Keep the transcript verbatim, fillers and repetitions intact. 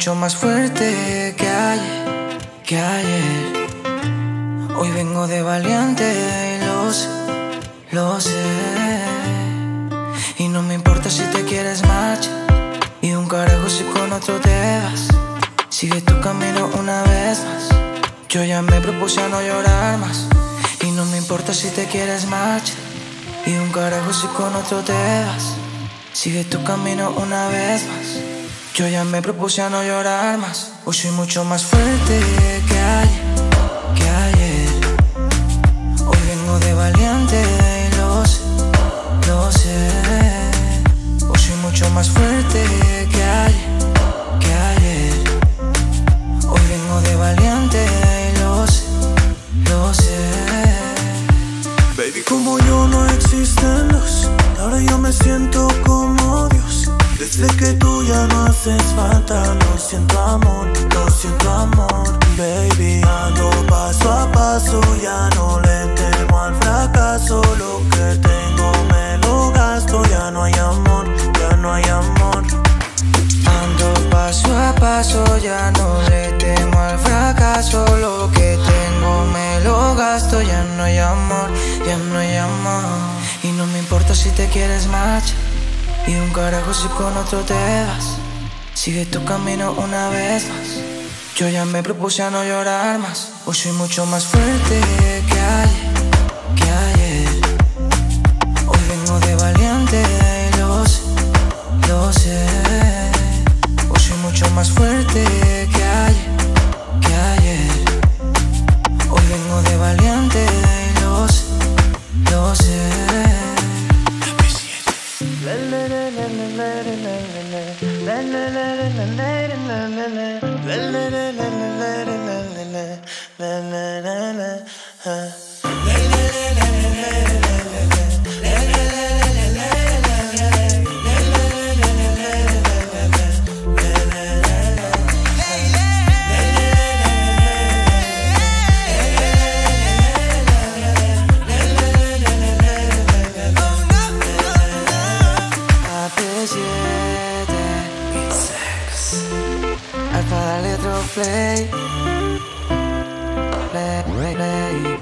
mucho más fuerte que ayer, que ayer. Hoy vengo de valiente y lo sé, lo sé. Y no me importa si te quieres marchar, y un carajo si con otro te vas. Sigue tu camino una vez más. Yo ya me propuse a no llorar más. Y no me importa si te quieres marchar, y un carajo si con otro te vas. Sigue tu camino una vez más. Yo ya me propuse a no llorar más. Hoy soy mucho más fuerte que ayer, que ayer. Hoy vengo de valiente y lo sé, lo sé. Hoy soy mucho más fuerte que ayer, que ayer. Hoy vengo de valiente y lo sé, lo sé. Baby, como yo no existen dos, ahora yo me siento como Dios. Desde que tú ya no haces falta, lo siento amor, lo siento amor. Baby, ando paso a paso, ya no le temo al fracaso. Lo que tengo me lo gasto, ya no hay amor, ya no hay amor. Ando paso a paso, ya no le temo al fracaso. Lo que tengo me lo gasto, ya no hay amor, ya no hay amor. Y no me importa si te quieres marchar, y un carajo si con otro te vas. Sigue tu camino una vez más. Yo ya me propuse a no llorar más. Hoy soy mucho más fuerte que ayer, que ayer. Hoy vengo de valiente y lo sé, lo sé. Hoy soy mucho más fuerte que ayer, que ayer. Hoy vengo de valiente y lo sé, lo sé. Alfa, dale otro play, play, play.